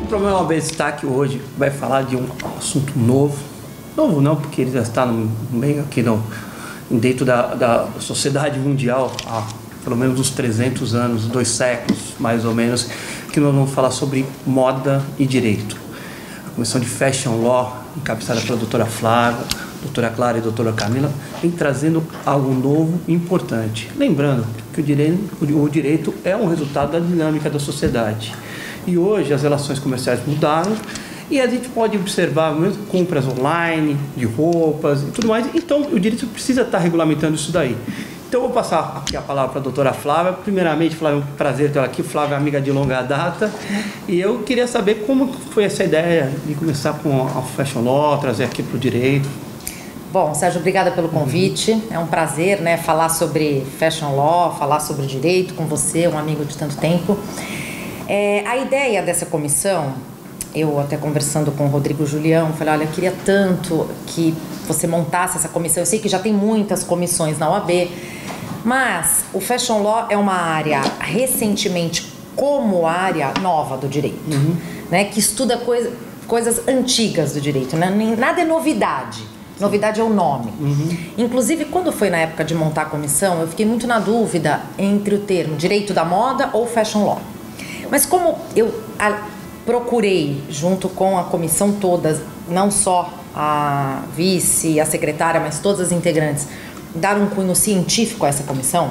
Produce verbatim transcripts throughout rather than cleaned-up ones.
Programa O A B Destaque hoje vai falar de um assunto novo. Novo não, porque ele já está no meio aqui no, dentro da, da sociedade mundial há pelo menos uns trezentos anos, dois séculos mais ou menos, que nós vamos falar sobre moda e direito. A Comissão de Fashion Law, encabeçada pela doutora Flávia, doutora Clara e doutora Camila, vem trazendo algo novo e importante. Lembrando que o direito, o direito é um resultado da dinâmica da sociedade. E hoje as relações comerciais mudaram e a gente pode observar mesmo compras online, de roupas e tudo mais. Então, o direito precisa estar regulamentando isso daí. Então, eu vou passar aqui a palavra para a doutora Flávia. Primeiramente, Flávia, é um prazer ter ela aqui. Flávia é amiga de longa data. E eu queria saber como foi essa ideia de começar com a Fashion Law, trazer aqui para o direito. Bom, Sérgio, obrigada pelo convite. Uhum. É um prazer, né, falar sobre Fashion Law, falar sobre direito com você, um amigo de tanto tempo. É, a ideia dessa comissão, eu até conversando com o Rodrigo Julião, falei, olha, eu queria tanto que você montasse essa comissão. Eu sei que já tem muitas comissões na O A B, mas o Fashion Law é uma área recentemente como área nova do direito, uhum. né, que estuda coisa, coisas antigas do direito, né? Nada é novidade. Novidade é o nome. Uhum. Inclusive, quando foi na época de montar a comissão, eu fiquei muito na dúvida entre o termo direito da moda ou Fashion Law. Mas como eu a, procurei, junto com a comissão toda, não só a vice, a secretária, mas todas as integrantes, dar um cunho científico a essa comissão,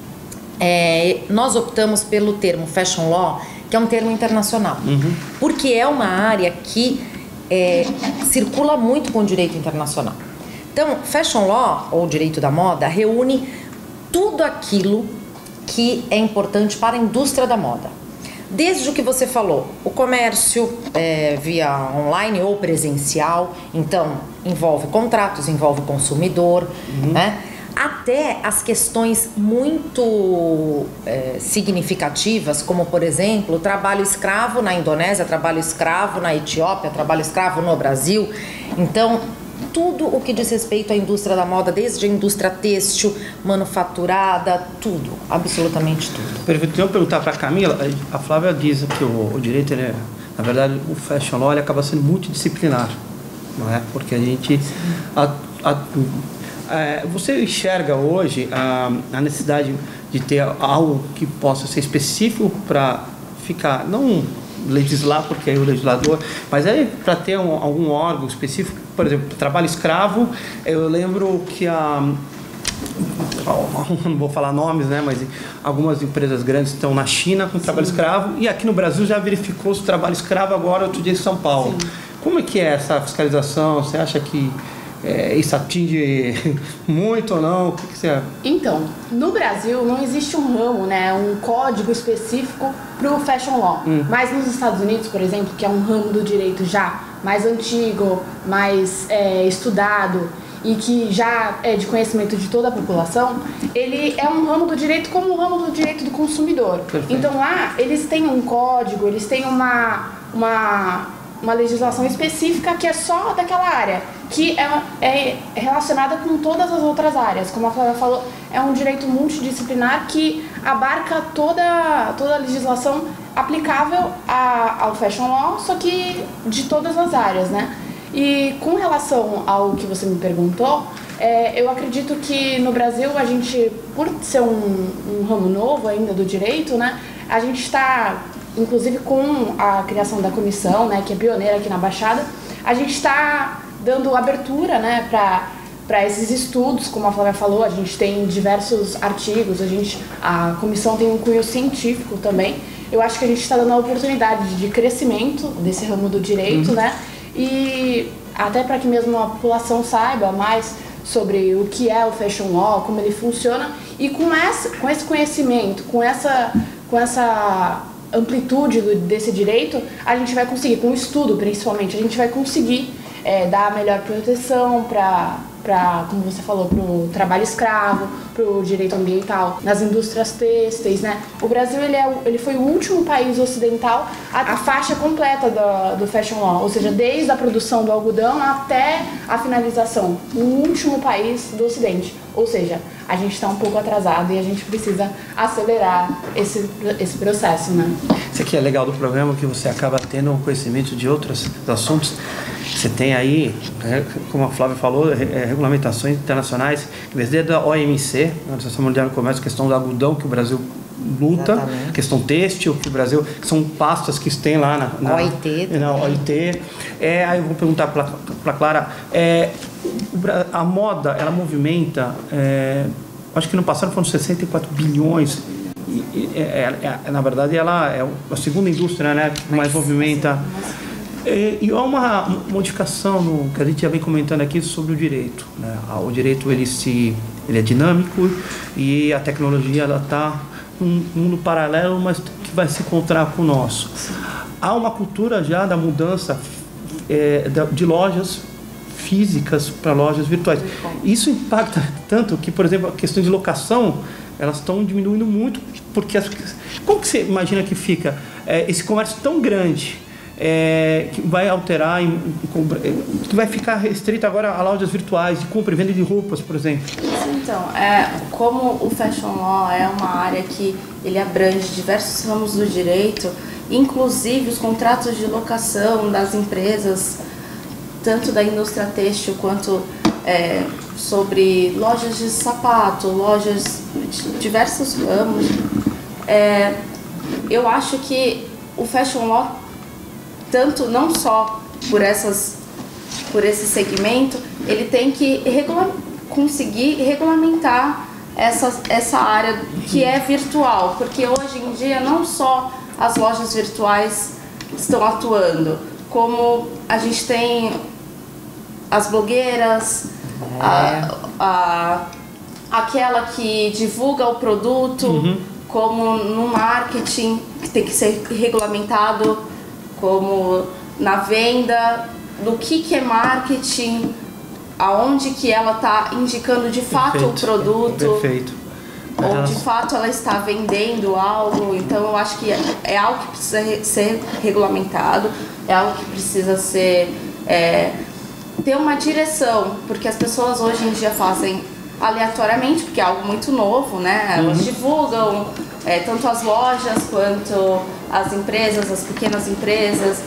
é, nós optamos pelo termo Fashion Law, que é um termo internacional. Uhum. Porque é uma área que é, circula muito com o direito internacional. Então, Fashion Law, ou direito da moda, reúne tudo aquilo que é importante para a indústria da moda. Desde o que você falou, o comércio é, via online ou presencial, então envolve contratos, envolve consumidor, uhum. né? Até as questões muito é, significativas, como por exemplo, o trabalho escravo na Indonésia, trabalho escravo na Etiópia, trabalho escravo no Brasil. Então, tudo o que diz respeito à indústria da moda, desde a indústria têxtil, manufaturada, tudo, absolutamente tudo. Perfeito. Então, eu vou perguntar para a Camila, a Flávia diz que o, o direito, ele é, na verdade, o Fashion Law ele acaba sendo multidisciplinar, não é? Porque a gente... A, a, é, você enxerga hoje a, a necessidade de ter algo que possa ser específico para ficar, não legislar, porque é o legislador, mas é para ter um, algum órgão específico. Por exemplo, trabalho escravo, eu lembro que a... não vou falar nomes, né, mas algumas empresas grandes estão na China com trabalho Sim. escravo, e aqui no Brasil já verificou-se o trabalho escravo agora, outro dia em São Paulo. Sim. Como é que é essa fiscalização? Você acha que é, isso atinge muito ou não? O que, que você acha? Então, no Brasil não existe um ramo, né, um código específico para o Fashion Law. Hum. Mas nos Estados Unidos, por exemplo, que é um ramo do direito já mais antigo, mais é, estudado e que já é de conhecimento de toda a população, ele é um ramo do direito como o ramo do direito do consumidor. Perfeito. Então lá eles têm um código, eles têm uma, uma, uma legislação específica que é só daquela área, que é, é relacionada com todas as outras áreas. Como a Flávia falou, é um direito multidisciplinar que abarca toda, toda a legislação aplicável a, ao Fashion Law, só que de todas as áreas, né? E com relação ao que você me perguntou, é, eu acredito que no Brasil a gente, por ser um, um ramo novo ainda do direito, né, a gente está, inclusive com a criação da comissão, né, que é pioneira aqui na Baixada, a gente está dando abertura, né, para para esses estudos, como a Flávia falou, a gente tem diversos artigos, a, gente, a comissão tem um cunho científico também. Eu acho que a gente está dando a oportunidade de crescimento desse ramo do direito, uhum. né? E até para que mesmo a população saiba mais sobre o que é o Fashion Law, como ele funciona, e com, essa, com esse conhecimento, com essa, com essa amplitude do, desse direito, a gente vai conseguir, com o estudo principalmente, a gente vai conseguir é, dar a melhor proteção para... para, como você falou, para o trabalho escravo, para o direito ambiental, nas indústrias têxteis, né? O Brasil ele, é, ele foi o último país ocidental a, a faixa completa do, do Fashion Law, ou seja, desde a produção do algodão até a finalização, o último país do Ocidente. Ou seja, a gente está um pouco atrasado e a gente precisa acelerar esse, esse processo, né? Isso aqui é legal do programa, que você acaba tendo um conhecimento de outros assuntos. Você tem aí, como a Flávia falou, regulamentações internacionais, desde a O M C, a Organização Mundial do Comércio, questão do algodão que o Brasil luta, exatamente. Questão têxtil que o Brasil, são pastas que tem lá na, na O I T. Na O I T. É, aí eu vou perguntar para a Clara, é, a moda, ela movimenta, é, acho que no passado foram sessenta e quatro bilhões. E, e, é, é, na verdade, ela é a segunda indústria, né, que mais movimenta. E, e há uma modificação no, que a gente já vem comentando aqui sobre o direito, né? O direito ele, se, ele é dinâmico e a tecnologia está num mundo paralelo, mas que vai se encontrar com o nosso. Há uma cultura já da mudança é, de lojas físicas para lojas virtuais. Isso impacta tanto que, por exemplo, a questão de locação, elas estão diminuindo muito, porque as, como que você imagina que fica é, esse comércio tão grande, é, que vai alterar, em, em, que vai ficar restrito agora a lojas virtuais de compra e venda de roupas, por exemplo? Então, é, como o Fashion Law é uma área que ele abrange diversos ramos do direito, inclusive os contratos de locação das empresas, tanto da indústria têxtil quanto é, sobre lojas de sapato, lojas de diversos ramos, é, eu acho que o Fashion Law, tanto não só por, essas, por esse segmento, ele tem que regula- conseguir regulamentar essa, essa área que é virtual, porque hoje em dia não só as lojas virtuais estão atuando, como a gente tem as blogueiras, é. a, a, aquela que divulga o produto, uhum. como no marketing, que tem que ser regulamentado, como na venda, do que, que é marketing, aonde que ela está indicando de fato Perfeito. o produto. Perfeito. Ou de fato ela está vendendo algo. Então eu acho que é, é algo que precisa re, ser regulamentado, é algo que precisa ser é, ter uma direção, porque as pessoas hoje em dia fazem aleatoriamente, porque é algo muito novo, né? Elas uhum. divulgam, é, tanto as lojas quanto as empresas, as pequenas empresas,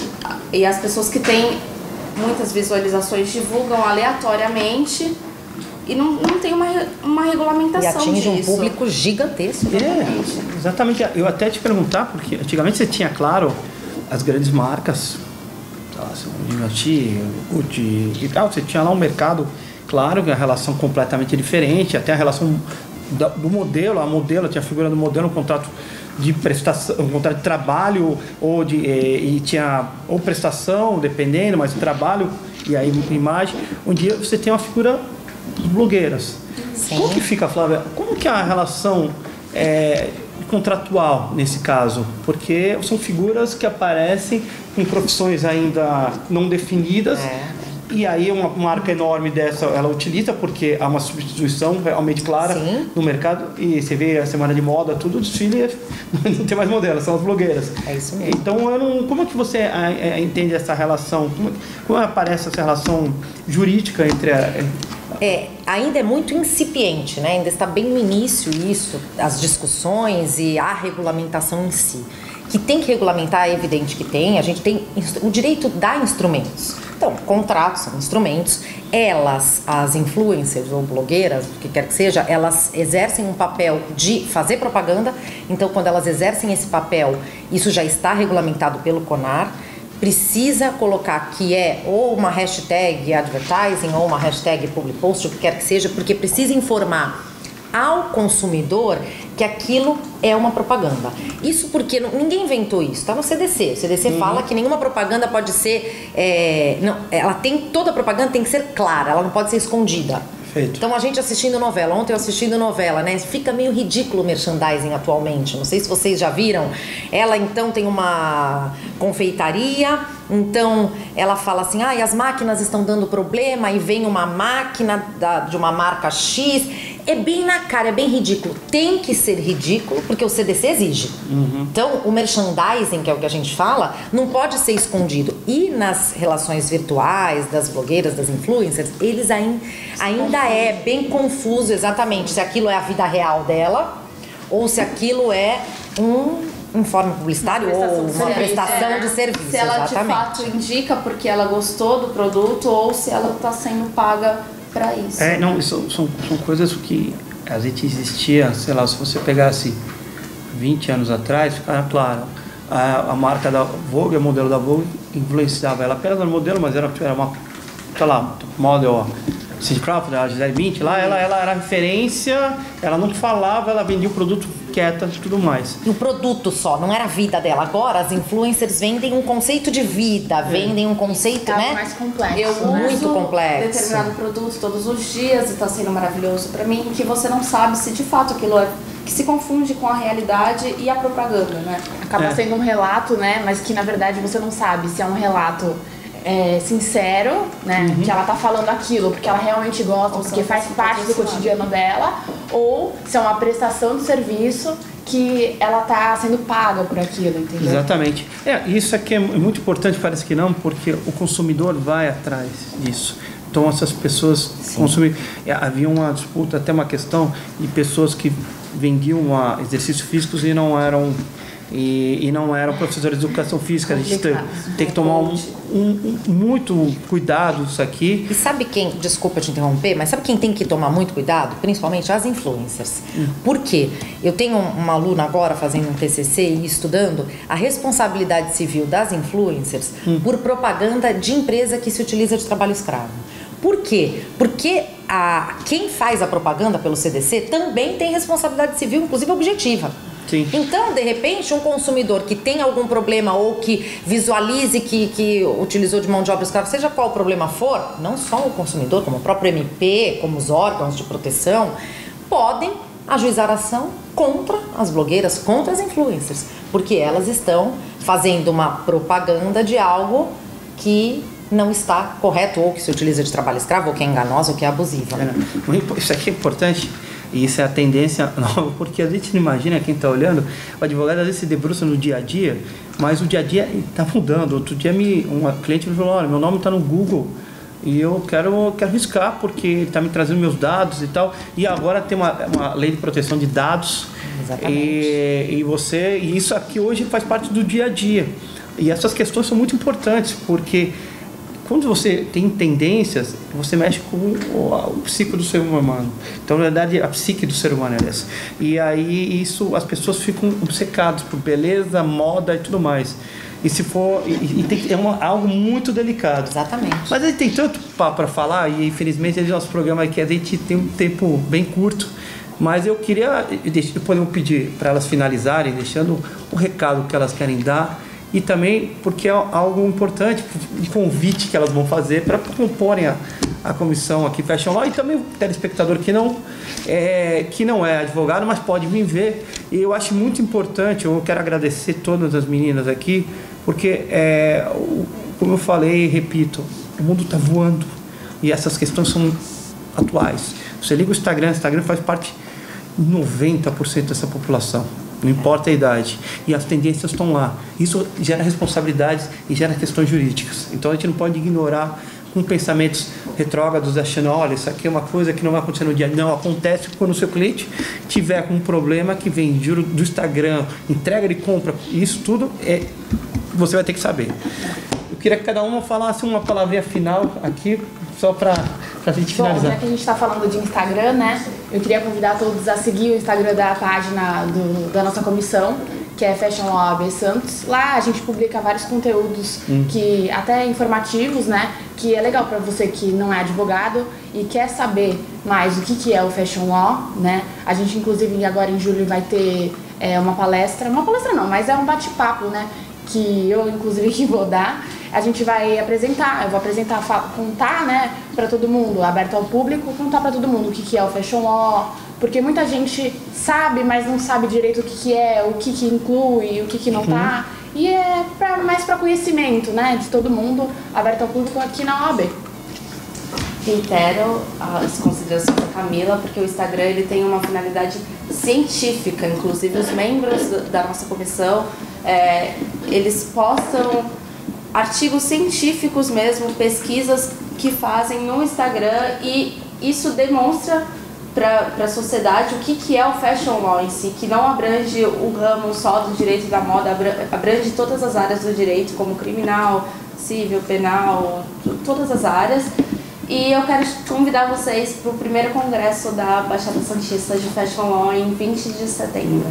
e as pessoas que têm muitas visualizações divulgam aleatoriamente e não, não tem uma, uma regulamentação disso. E atinge disso. um público gigantesco. É, exatamente. Eu até te perguntar, porque antigamente você tinha, claro, as grandes marcas, Givenchy, Gucci e tal, você tinha lá um mercado, claro, a relação completamente diferente, até a relação do modelo, a modelo, tinha a figura do modelo, um contrato de prestação, um contrato de trabalho ou de e, e tinha ou prestação, dependendo, mas trabalho e aí imagem. Um dia você tem uma figura de blogueiras. Sim. Como que fica, Flávia? Como que é a relação é, contratual nesse caso? Porque são figuras que aparecem com profissões ainda não definidas. É. E aí uma marca enorme dessa, ela utiliza porque há uma substituição realmente clara Sim. no mercado. E você vê a semana de moda, tudo desfile, não tem mais modelo, são as blogueiras. É isso mesmo. Então, eu não, como é que você é, entende essa relação? Como, como aparece essa relação jurídica entre a... É, ainda é muito incipiente, né? Ainda está bem no início isso, as discussões e a regulamentação em si. Que tem que regulamentar, é evidente que tem, a gente tem, o direito dá instrumentos. Então, contratos são instrumentos, elas, as influencers ou blogueiras, o que quer que seja, elas exercem um papel de fazer propaganda, então quando elas exercem esse papel, isso já está regulamentado pelo CONAR, precisa colocar que é ou uma hashtag advertising ou uma hashtag public post, o que quer que seja, porque precisa informar ao consumidor que aquilo é uma propaganda. Isso porque ninguém inventou isso, está no C D C. O C D C uhum. fala que nenhuma propaganda pode ser... É, não, ela tem, toda propaganda tem que ser clara, ela não pode ser escondida. Perfeito. Então a gente assistindo novela, ontem eu assistindo novela, né? Fica meio ridículo o merchandising atualmente. Não sei se vocês já viram. Ela então tem uma confeitaria, então ela fala assim, ah, e as máquinas estão dando problema, e vem uma máquina da, de uma marca X. é bem na cara, é bem ridículo. Tem que ser ridículo porque o C D C exige. Uhum. Então, o merchandising, que é o que a gente fala, não pode ser escondido. E nas relações virtuais das blogueiras, das influencers, eles ainda, ainda é bem confuso exatamente se aquilo é a vida real dela ou se aquilo é um informe publicitário uma ou uma prestação é, de serviço. Se ela exatamente. de fato indica porque ela gostou do produto ou se ela está sendo paga para isso. É, não, são, são, são coisas que a gente existia, sei lá, se você pegasse vinte anos atrás, ficava claro, a, a marca da Vogue, a modelo da Vogue, influenciava ela apenas no modelo, mas era, era uma, sei lá, model, Cindy Crawford, a Gisele Bündchen, lá ela, ela era referência, ela não falava, ela vendia o produto quieta e tudo mais. O produto só, não era a vida dela. Agora as influencers vendem um conceito de vida, é. vendem um conceito, tá né? mais complexo. Eu uso muito complexo. determinado produto todos os dias e está sendo maravilhoso para mim, que você não sabe se de fato aquilo é, que se confunde com a realidade e a propaganda, né? Acaba é. sendo um relato, né? Mas que na verdade você não sabe se é um relato É, sincero, né? Uhum. Que ela tá falando aquilo porque ela realmente gosta, ou porque faz parte do cotidiano dela, ou se é uma prestação de serviço que ela tá sendo paga por aquilo, entendeu? Exatamente. É, isso aqui é muito importante, parece que não, porque o consumidor vai atrás disso. Então essas pessoas consumem. Havia uma disputa, até uma questão de pessoas que vendiam uh, exercícios físicos e não eram E, e não eram professores de educação física. A gente tem, tem que tomar um, um, um, muito cuidado isso aqui. E sabe quem, desculpa te interromper, mas sabe quem tem que tomar muito cuidado? Principalmente as influencers. Hum. Por quê? Eu tenho uma aluna agora fazendo um T C C e estudando a responsabilidade civil das influencers hum. por propaganda de empresa que se utiliza de trabalho escravo. Por quê? Porque a, quem faz a propaganda pelo C D C também tem responsabilidade civil, inclusive objetiva. Sim. Então, de repente, um consumidor que tem algum problema ou que visualize que, que utilizou de mão de obra escrava, seja qual o problema for, não só o consumidor, como o próprio M P, como os órgãos de proteção, podem ajuizar ação contra as blogueiras, contra as influencers, porque elas estão fazendo uma propaganda de algo que não está correto, ou que se utiliza de trabalho escravo, ou que é enganosa, ou que é abusiva. É, isso aqui é importante. E isso é a tendência nova, porque a gente não imagina, quem está olhando, o advogado às vezes se debruça no dia a dia, mas o dia a dia está mudando. Outro dia me, uma cliente me falou, olha, meu nome está no Google e eu quero, quero riscar porque ele está me trazendo meus dados e tal. E agora tem uma, uma lei de proteção de dados. Exatamente. E, e, você, e isso aqui hoje faz parte do dia a dia. E essas questões são muito importantes, porque quando você tem tendências, você mexe com o, o psico do ser humano. Então, na verdade, a psique do ser humano é essa. E aí, isso, as pessoas ficam obcecadas por beleza, moda e tudo mais. E se for... E, e tem, é uma, algo muito delicado. Exatamente. Mas a gente tem tanto para falar, e infelizmente, o nosso programa aqui, a gente tem um tempo bem curto. Mas eu queria... Podemos pedir para elas finalizarem, deixando o recado que elas querem dar. E também porque é algo importante, um convite que elas vão fazer para comporem a, a comissão aqui Fashion Law, e também o telespectador que não, é, que não é advogado, mas pode vir ver. E eu acho muito importante, eu quero agradecer todas as meninas aqui, porque, é, como eu falei e repito, o mundo está voando e essas questões são atuais. Você liga o Instagram, o Instagram faz parte de noventa por cento dessa população. Não importa a idade. E as tendências estão lá. Isso gera responsabilidades e gera questões jurídicas. Então a gente não pode ignorar com pensamentos retrógrados, achando, olha, isso aqui é uma coisa que não vai acontecer no dia. Não, acontece quando o seu cliente tiver com um problema que vem do Instagram, entrega e compra. Isso tudo é, você vai ter que saber. Eu queria que cada uma falasse uma palavrinha final aqui, só para a gente finalizar. Bom, já que a gente está falando de Instagram, né? Eu queria convidar todos a seguir o Instagram da página do, da nossa comissão, que é Fashion Law A B Santos. Lá a gente publica vários conteúdos, hum. que até informativos, né? Que é legal para você que não é advogado e quer saber mais o que, que é o Fashion Law, né? A gente, inclusive, agora em julho vai ter é, uma palestra, uma palestra não, mas é um bate-papo, né? Que eu, inclusive, que vou dar. A gente vai apresentar, eu vou apresentar, contar, né, para todo mundo, aberto ao público, contar para todo mundo o que, que é o Fashion Law, porque muita gente sabe, mas não sabe direito o que, que é, o que, que inclui, o que, que não uhum. tá, e é pra, mais para conhecimento, né, de todo mundo, aberto ao público aqui na O A B. reitero as considerações da Camila, porque o Instagram ele tem uma finalidade científica, inclusive os membros da nossa comissão, é, eles postam artigos científicos mesmo, pesquisas que fazem no Instagram, e isso demonstra para a sociedade o que, que é o fashion law em si, que não abrange o ramo só do direito da moda, abrange todas as áreas do direito, como criminal, civil, penal, todas as áreas. E eu quero convidar vocês para o primeiro congresso da Baixada Santista de Fashion Law em vinte de setembro.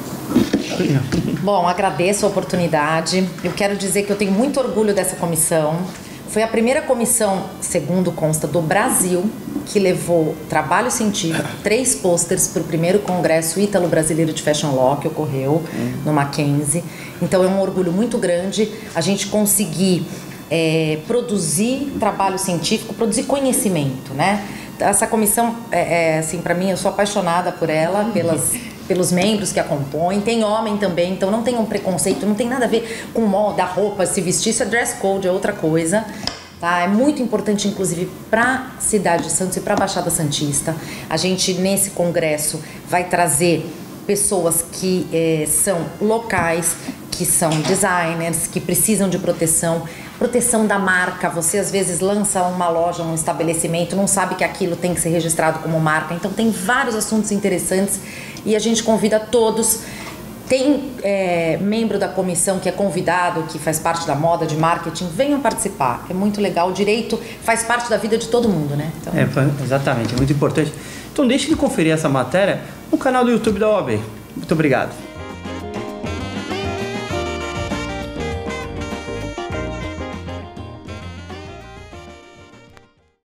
Bom, agradeço a oportunidade. Eu quero dizer que eu tenho muito orgulho dessa comissão. Foi a primeira comissão, segundo consta, do Brasil, que levou trabalho científico, três pôsteres para o primeiro congresso ítalo-brasileiro de Fashion Law, que ocorreu hum. no Mackenzie. Então é um orgulho muito grande a gente conseguir é, produzir trabalho científico, produzir conhecimento, né? Essa comissão, é, é, assim, para mim, eu sou apaixonada por ela, pelas... pelos membros que a compõem, tem homem também, então não tem um preconceito, não tem nada a ver com moda, roupa, se vestir, isso é dress code, é outra coisa, tá? É muito importante, inclusive, para a cidade de Santos e para a Baixada Santista. A gente, nesse congresso, vai trazer pessoas que eh, são locais, que são designers, que precisam de proteção, proteção da marca. Você às vezes lança uma loja, um estabelecimento, não sabe que aquilo tem que ser registrado como marca, então tem vários assuntos interessantes e a gente convida todos. Tem é, membro da comissão que é convidado, que faz parte da moda, de marketing, venham participar, é muito legal, o direito faz parte da vida de todo mundo, né? Então... É, exatamente, é muito importante. Então deixe de conferir essa matéria no canal do YouTube da O A B. Muito obrigado.